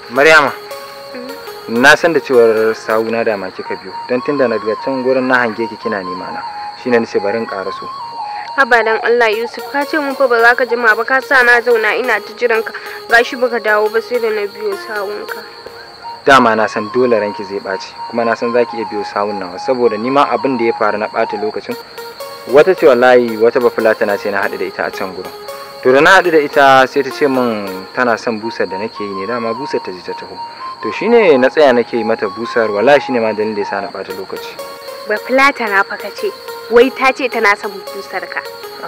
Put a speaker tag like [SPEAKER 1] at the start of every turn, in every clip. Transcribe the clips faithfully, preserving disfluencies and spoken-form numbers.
[SPEAKER 1] Maryama, na san da cewar sawuna da ma kika biyo, don tunda na daga can gurin na hange ki kina nema na. Shine nace bari in ƙaraso.
[SPEAKER 2] Haba dan Allah Yusuf, ka ce mun fa ba za ka jima ba, ka sa na zauna ina ta jiran ka. Gashi baka dawo ba sai da na biyo sawunka.
[SPEAKER 1] Dama na san dole ranki zai ɓaci, kuma na san zaki iya biyo sawun nawa saboda ni ma abin da ya faru na ɓata lokacin. Wata ce wallahi wata bafulatana ce na haɗu da ita a can gurin. To da na haɗu da ita sai ta ce min tana son busar da nake yi ne, dama busar ta ji ta taho. To shine na tsaya nake yi mata busar, wallahi shine ma dalilin da yasa na ɓata lokaci.
[SPEAKER 2] Bafulatana fa ka ce, wai ta ce tana son busar ka.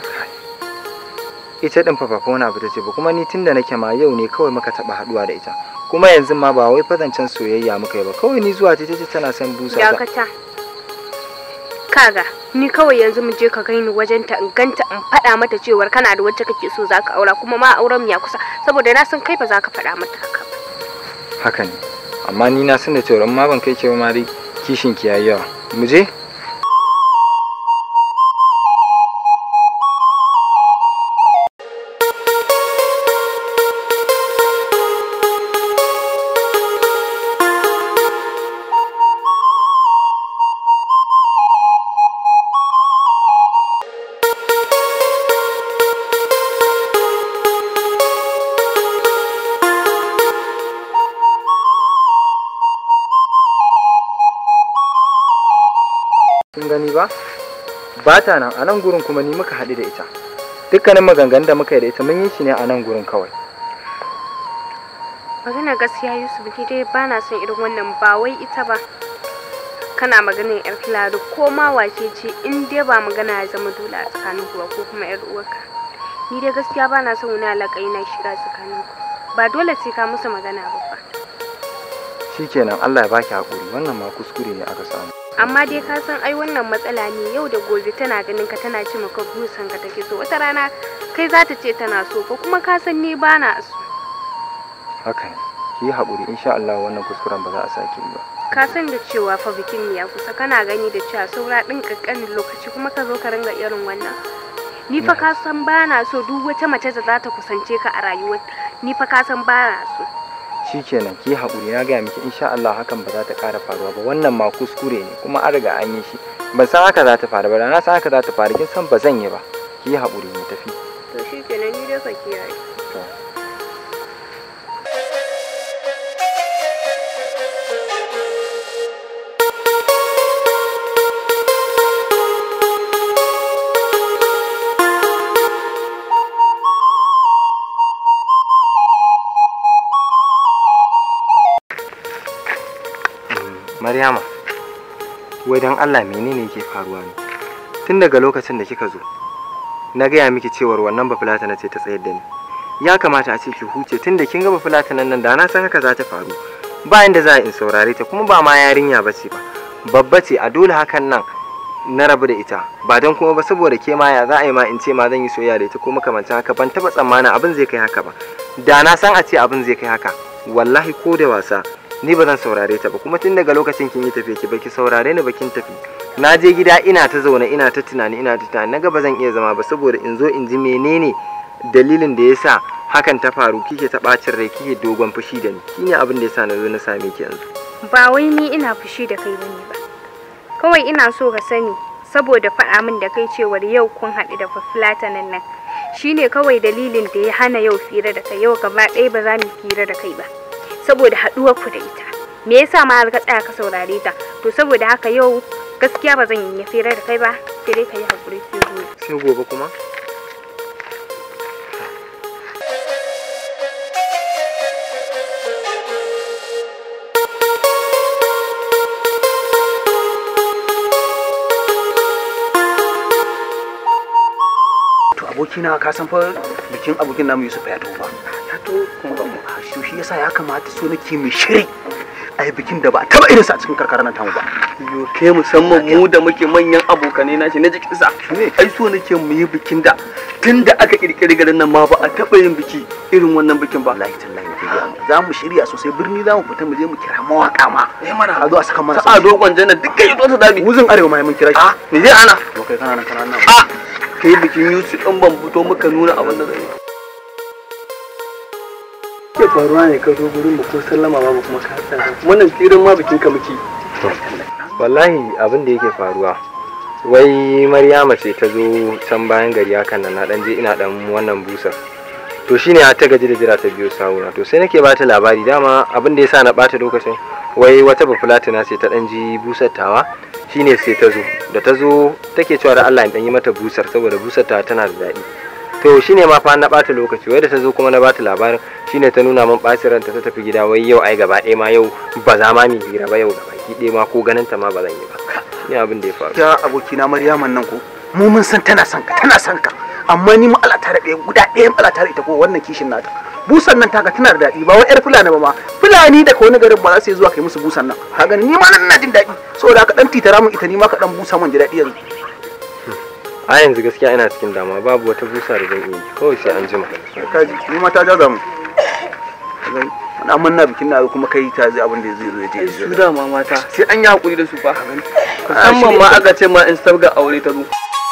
[SPEAKER 1] Ita din fa fa wani abu tace ba, kuma ni tunda nake ma yau ne kawai muka taba haduwa da ita. Kuma yanzu ma ba wai fazancen soyayya muka yi ba, kawai ni zuwa ta tace tana son busa ta.
[SPEAKER 2] Dakata. Kaga, ni kawai yanzu mu je ka gaini wajen ta in ganta in faɗa mata cewar kana da wacce kake so zaka aura, kuma ma auren ya kusa, saboda na san kai ba za ka faɗa mata haka ba.
[SPEAKER 1] Haka ne. Amma ni na san da cewa amma ban kai ke ba ma dai kishin ki yayi yawa. Mu je? Kun gani ba? Ba ta nan, a nan gurin kuma ni muka haɗu da ita. Dukkanin maganganun da muka yi da ita mun yi shi ne a nan gurin kawai.
[SPEAKER 2] Magana gaskiya Yusuf, ni dai ba na son irin wannan, ba wai ita ba. Kana maganar yar Filado ko ma wace ce, in dai ba magana ya zama dole a tsakanin ku ba ko kuma yar uwarka. Ni dai gaskiya ba na son wani alaƙa yana shiga tsakanin ku. Ba dole sai ka musu magana ba fa.
[SPEAKER 1] Shikenan, Allah ya baki haƙuri, wannan ma kuskure ne aka samu.
[SPEAKER 2] Amma dai ka san ai wannan matsala ne, yau da gobe tana ganin ka tana ce maka busan ka take so, wata rana kai za ta ce tana so ko kuma ka san ni ba na so.
[SPEAKER 1] Haka ne, ki yi haƙuri, insha Allah wannan kuskuren ba za a sake yi ba.
[SPEAKER 2] Ka san da cewa fa bikin ya kusa, kana gani da cewa saura ɗin ƙanƙanin lokaci kuma ka zo ka ringa irin wannan. Ni fa ka san ba na so duk wata mace da za ta kusance ka a rayuwar, ni fa ka san ba na so.
[SPEAKER 1] Shikenan, ki haƙuri, na gaya miki insha Allah hakan ba za ta ƙara faruwa ba, wannan ma kuskure ne kuma an riga an yi shi. Ban san haka za ta faru ba, na san haka za ta faru, kin san ba zan yi ba. Ki haƙuri mu tafi.
[SPEAKER 2] To shikenan, ni dai ka kiyaye.
[SPEAKER 1] Maryama, wai dan Allah menene yake faruwa ne? Tun daga lokacin da kika zo, na gaya miki cewar wannan bafulatana ce ta tsayar da ni. Ya kamata a ce ki huce tunda kin ga bafulatanan nan da na san haka za ta faru. Ba inda za in saurare ta, kuma ba ma yarinya bace ba. Babba ce, a dole hakan nan na rabu da ita. Ba dan kuma ba saboda ke ma ya za a yi ma in ce ma zan yi soyayya da ita ko makamancin haka, ban taba tsammanin abin zai kai haka ba. Da na san a ce abin zai kai haka, wallahi ko da wasa ni ba zan saurare ta ba, kuma tun daga lokacin kin yi tafiye ki baki saurare ni bakin tafi. Na je gida ina ta zaune ina ta tunani ina ta tunani, naga ba zan iya zama ba saboda in zo in ji menene dalilin da yasa hakan ta faru, kike ta bacin rai, kike dogon fushi da ni. Shine abin da yasa na zo na same ki yanzu.
[SPEAKER 2] Ba wai ni ina fushi da kai bane ba. Kawai ina so ka sani saboda faɗa min da kai cewar yau kun haɗu da fulatanan nan. Shine kawai dalilin da ya hana yau fira da kai, yau gaba ɗaya ba za mu fira da kai ba. Saboda haɗuwar ku da ita, me yasa ma har ka tsaya ka saurare ta? To saboda haka yau gaskiya ba zan yi fira da kai ba, sai dai ka yi haƙuri sai gobe.
[SPEAKER 1] Sai gobe kuma?
[SPEAKER 3] To abokina ka san fa bikin abokin namu Yusuf ya taho ba. Ya to kun ga mu shi yasa ya kamata so nake mu shiri ai bikin da ba taba irin sa a cikin karkarar nan tamu ba.
[SPEAKER 4] Yo kai musamman mu da muke manyan abokanai na shi na jikin sa. Ai so nake mu yi bikin da tunda aka kirkiri garin nan ma ba a taba yin biki irin wannan bikin ba.
[SPEAKER 3] Wallahi tallahi ke za mu shirya sosai, birni za mu fita mu je mu kira mawaka ma.
[SPEAKER 4] Eh mana
[SPEAKER 3] a zo a saka mana
[SPEAKER 4] sa dogon janna dukkan yi to dabi.
[SPEAKER 3] Muzin arewa ma mun kira shi.
[SPEAKER 4] Ah me zai ana?
[SPEAKER 3] To kai kana nan kana nan.
[SPEAKER 4] Ah kai bikin Yusuf din ban fito muka nuna abin da zai yi. yake faruwa ne ka zo gurin mu ko sallama ba kuma ka tsaya wannan firin ma bikin ka muke
[SPEAKER 1] wallahi abin da yake faruwa wai Maryama ce ta zo can bayan gari hakan nan na dan je ina dan wannan busar to shine ta gaji da jira ta biyo sawuna to sai nake bata labari dama abin da yasa na bata lokacin wai wata bafulatina ce ta dan ji busar tawa shine sai ta zo da ta zo take cewa da Allah in dan yi mata busar saboda busar ta tana da daɗi to shine ma fa na bata lokaci wai da ta zo kuma na bata labarin shine ta nuna min bacin ranta ta tafi gida wai yau ai gaba ɗaya ma yau ba za ma mi hira ba yau gaba ki ɗaya ma ko ganin ta ma ba zan yi ba ni abin da ya faru
[SPEAKER 3] ya abokina Maryaman nan ko mu mun san tana son ka tana son ka amma ni mu Allah ta rabe guda ɗaya Allah ta ita ko wannan kishin nata busan nan taka tana da daɗi ba wai yar fulani ba ma fulani da wani garin ba za su yi zuwa kai musu busan nan ka gani ni ma nan ina jin daɗi saboda ka dan titara mun ita ni ma ka dan busa mun ji daɗi yanzu
[SPEAKER 1] a yanzu gaskiya ina cikin damuwa babu wata busa da zan yi kawai sai an jima
[SPEAKER 3] kaji ni ma ta jaza mu ana manna bikin na kuma kai ta zai abin da zai zo ya je
[SPEAKER 4] su da ma mata sai an yi hakuri da su fa musamman ma aka ce ma in sabga aure ta zo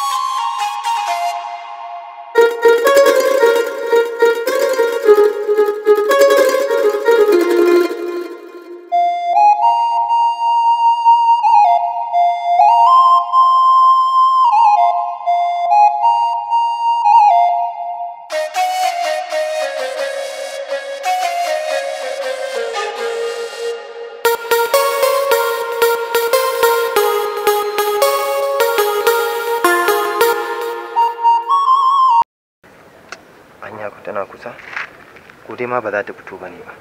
[SPEAKER 1] tana kusa ko dai ma ba za ta fito bane ba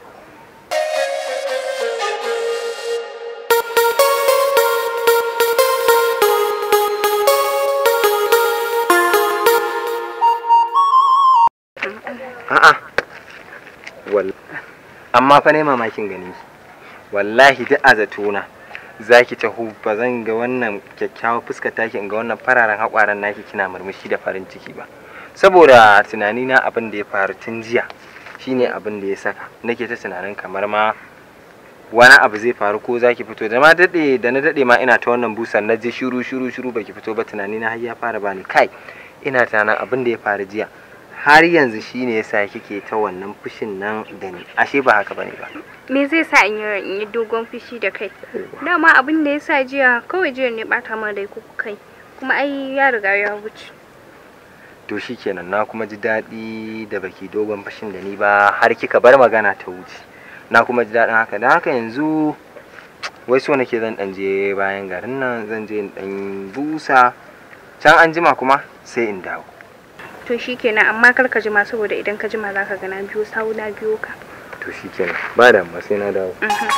[SPEAKER 1] a'a wallahi amma fa ne mamakin ganin ki wallahi duk a zatona zaki taho ba zan ga wannan kyakkyawar fuskar taki in ga wannan fararen haƙwaran naki kina murmushi da farin ciki ba saboda tunani na abin da ya faru tun jiya shine abin da ya saka nake ta tunanin kamar ma wani abu zai faru ko zaki fito da ma dade da na dade ma ina ta wannan busan na je shiru shiru shiru baki fito ba tunani na har ya fara bani kai ina tunanin abin da ya faru jiya har yanzu shine yasa kike ta wannan fushin nan da ni ashe ba haka bane ba
[SPEAKER 2] me zai sa in yi dogon fushi da kai dama abin da yasa jiya kawai jiya ne bata min rai ku kai kuma ai ya riga ya wuce
[SPEAKER 1] to shikenan na kuma ji daɗi da baki dogon fashin da ni ba har kika bar magana ta wuce na kuma ji daɗin haka dan haka yanzu wai so nake zan dan je bayan garin nan zan je in dan busa can an jima kuma sai in dawo
[SPEAKER 2] to shikenan amma kar ka jima saboda idan ka jima zaka ga na biyo sawu na biyo ka
[SPEAKER 1] to shikenan ba da amma sai na dawo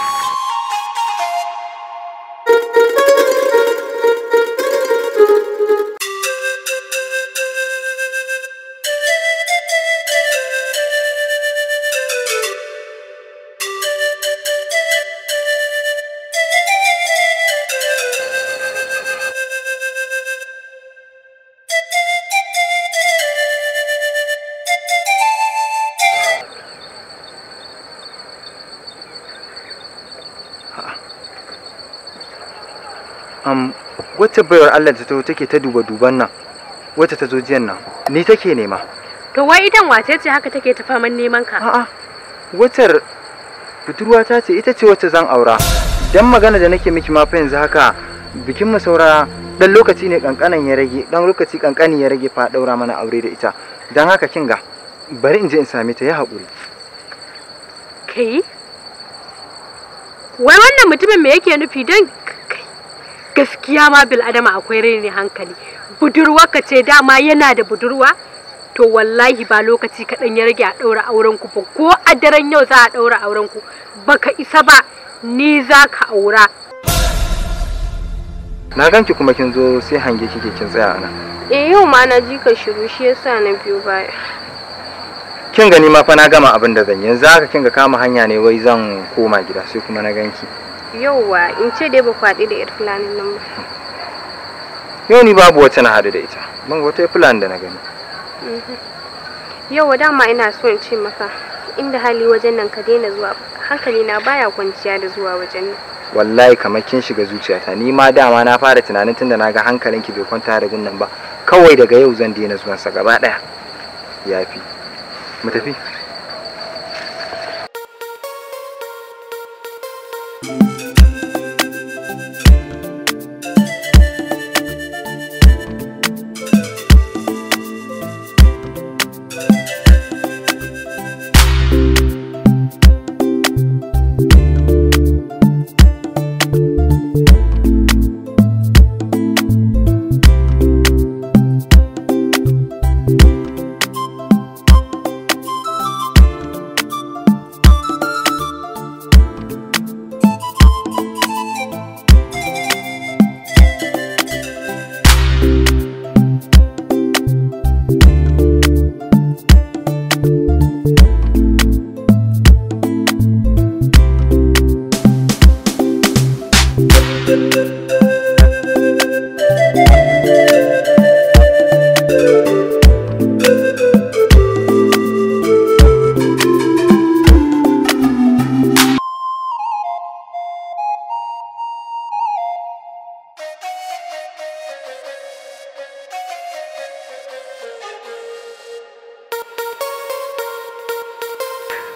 [SPEAKER 1] Um, wacce bayar Allah ta taho take ta duba duban nan wacce ta zo jiyan nan ni take nema
[SPEAKER 5] to wai idan wace ce haka take ta faman neman ka
[SPEAKER 1] a'a wacce budurwa ta ce ita ce wacce zan aura dan magana da nake miki ma fa yanzu haka bikin mu saura dan lokaci ne kankanan ya rage dan lokaci kankani ya rage fa daura mana aure da ita dan haka kin ga bari in je in same ta ya haƙuri
[SPEAKER 5] kai wai wannan mutumin me yake nufi dan gaskiya ma bil adama akwai raini hankali budurwa ka ce dama yana da budurwa to wallahi ba lokaci kaɗan ya rage a ɗaura auren ku ba ko a daren yau za a ɗaura auren ku baka isa ba ni za ka aura
[SPEAKER 1] na ganki kuma kin zo sai hange kike kin tsaya ana
[SPEAKER 2] eh yau ma na ji ka shiru shi yasa na biyo baya
[SPEAKER 1] kin gani ma fa na gama abin da zan yanzu haka kin ga kama hanya ne wai zan koma gida sai kuma na ganki
[SPEAKER 2] yauwa in ce dai ba kwaɗi da yar fulanin nan ba
[SPEAKER 1] yau ni babu wacce na haɗu da ita ban wata fulan da na gani
[SPEAKER 2] yauwa dama ina so in ce maka inda hali wajen nan ka daina zuwa hankali na baya kwanciya da zuwa wajen nan
[SPEAKER 1] wallahi kamar kin shiga zuciyata ni ma dama na fara tunanin tunda na ga hankalinki bai kwanta da gun nan ba kawai daga yau zan daina zuwan sa gaba daya yafi mu tafi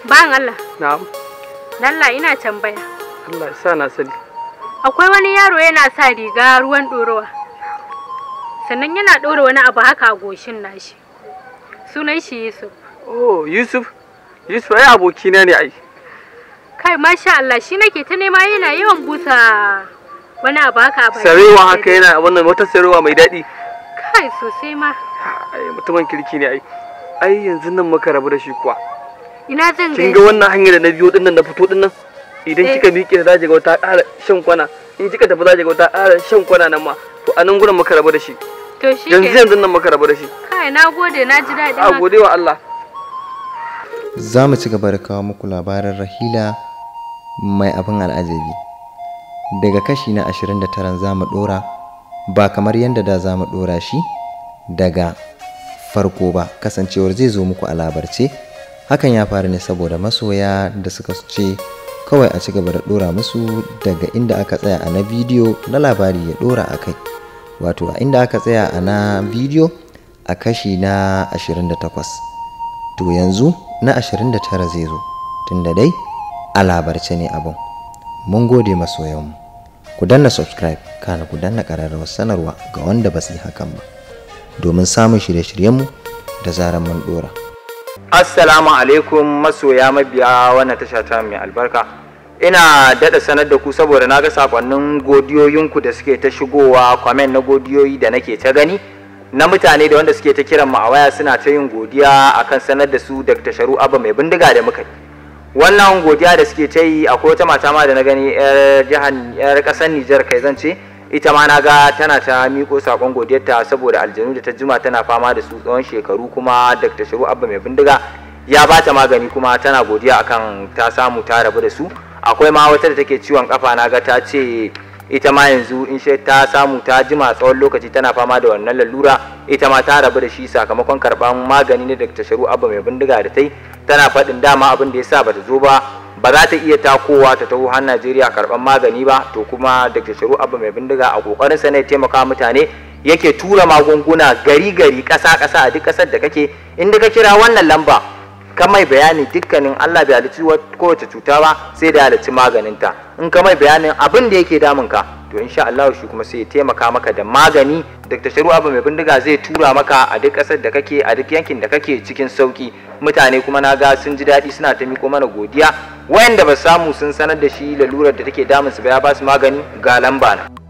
[SPEAKER 2] Ban Allah.
[SPEAKER 4] Na'am.
[SPEAKER 2] Lalla ina tambaya.
[SPEAKER 4] Allah ya sa na sani.
[SPEAKER 2] Akwai wani yaro yana sa riga ruwan ɗorowa. Sannan yana ɗora wani abu haka a goshin nashi. Sunan shi Yusuf.
[SPEAKER 4] Oh, Yusuf. Yusuf ai abokina ne ai.
[SPEAKER 2] Kai masha Allah shi nake ta nema yana yawan busa wani abu haka a baki.
[SPEAKER 4] Sarewa haka yana wannan wata sarewa mai daɗi.
[SPEAKER 2] Kai sosai ma.
[SPEAKER 4] Ai mutumin kirki ne ai. Ai yanzu nan muka rabu da shi kuwa.
[SPEAKER 2] Ina zan ga.
[SPEAKER 4] Kin ga wannan hanyar da na biyo din nan na fito din nan? Idan kika miƙe da zaje ga wata ƙara shan kwana. In kika tafi zaje ga wata ƙara shan kwana nan ma. To a nan gurin muka rabu da shi.
[SPEAKER 2] To shi
[SPEAKER 4] yanzu yanzu nan muka rabu da shi.
[SPEAKER 2] Kai na gode na ji daɗin
[SPEAKER 4] haka. A gode wa Allah.
[SPEAKER 1] Za mu ci gaba da kawo muku labarin Rahila mai abin al'ajabi. Daga kashi na ashirin da tara za mu ɗora, ba kamar yadda da za mu ɗora shi daga farko ba, kasancewar zai zo muku a labarce. Hakan ya faru ne saboda masoya da suka ce kawai a ci gaba da ɗora musu daga inda aka tsaya a na bidiyo na labari ya ɗora a kai. Wato a inda aka tsaya a na bidiyo a kashi na ashirin da takwas. To yanzu na ashirin da tara zai zo, tunda dai a labarce ne abin. Mun gode masoyanmu. Ku danna subscribe kana ku danna ƙararrawar sanarwa ga wanda ba su yi hakan ba, domin samun shirye-shiryenmu da zarar mun ɗora.
[SPEAKER 3] Assalamu alaikum masoya mabiya wannan tasha ta mai albarka. Ina daɗa sanar da ku saboda na ga sakonnin godiyoyinku da suke ta shigowa, comment na godiyoyi da nake ta gani na mutane da wanda suke ta kiran mu a waya suna ta yin godiya akan sanar da su Dr. Sharu Abba mai bindiga da muka yi. Wannan godiya da suke ta yi, akwai wata mata ma da na gani yar jihar yar ƙasar Nijar kai zan ce, ita ma na ga tana ta miko sakon godiyarta saboda aljanu da ta jima tana fama da su tsawon shekaru, kuma Dr. Sharu Abba mai bindiga ya ba ta magani kuma tana godiya akan ta samu ta rabu da su. Akwai ma wata da take ciwon kafa, na ga ta ce ita ma yanzu in shi ta samu ta jima tsawon lokaci tana fama da wannan lalura, ita ma ta rabu da shi sakamakon karban magani na Dr. Sharu Abba mai bindiga da ta yi. Tana faɗin dama abin da ya sa bata zo ba, ba za ta iya takowa ta taho har Najeriya karban magani ba. To kuma Dr. Sharu Abba mai bindiga a kokarin sa ne taimaka mutane, yake tura magunguna gari gari ƙasa ƙasa a duk ƙasar da kake. Inda ka kira wannan lamba ka mai bayani dukkanin Allah bai halicci kowace cuta ba sai da halicci maganinta. In ka mai bayanin abin da yake damun ka, to insha Allah shi kuma sai ya taimaka maka da magani. Dr. Sharu Abba mai bindiga zai tura maka a duk ƙasar da kake, a duk yankin da kake cikin sauki. Mutane kuma na ga sun ji daɗi suna ta miko mana godiya. Wayanda ba samu sun sanar da shi lalurar da take damun su ba ya ba su magani, ga lamba na